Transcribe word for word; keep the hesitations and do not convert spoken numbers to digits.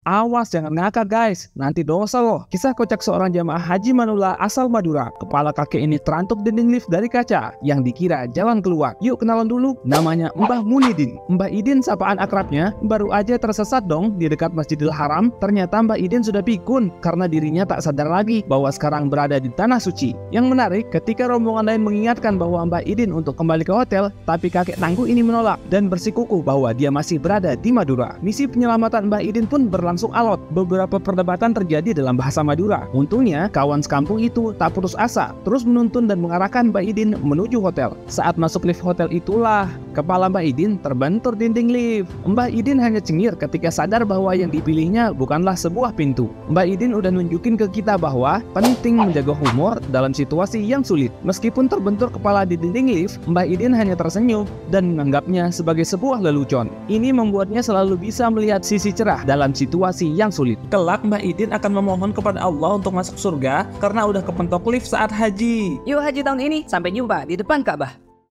Awas jangan ngakak guys, nanti dosa loh. Kisah kocak seorang jamaah haji manula asal Madura. Kepala kakek ini terantuk dinding lift dari kaca yang dikira jalan keluar. Yuk kenalan dulu, namanya Mbah Munidin. Mbah Idin sapaan akrabnya, baru aja tersesat dong di dekat Masjidil Haram. Ternyata Mbah Idin sudah pikun karena dirinya tak sadar lagi bahwa sekarang berada di tanah suci. Yang menarik, ketika rombongan lain mengingatkan bahwa Mbah Idin untuk kembali ke hotel, tapi kakek tangguh ini menolak dan bersikukuh bahwa dia masih berada di Madura. Misi penyelamatan Mbah Idin pun berlangsung alot. Beberapa perdebatan terjadi dalam bahasa Madura. Untungnya, kawan sekampung itu tak putus asa, terus menuntun dan mengarahkan Mbah Idin menuju hotel. Saat masuk lift hotel itulah, kepala Mbah Idin terbentur dinding lift. Mbah Idin hanya cengir ketika sadar bahwa yang dipilihnya bukanlah sebuah pintu. Mbah Idin udah nunjukin ke kita bahwa penting menjaga humor dalam situasi yang sulit. Meskipun terbentur kepala di dinding lift, Mbah Idin hanya tersenyum dan menganggapnya sebagai sebuah lelucon. Ini membuatnya selalu bisa melihat sisi cerah dalam situasi yang sulit. Kelak Mbah Idin akan memohon kepada Allah untuk masuk surga karena udah kepentok lift saat haji. Yuk haji tahun ini, sampai jumpa di depan Ka'bah.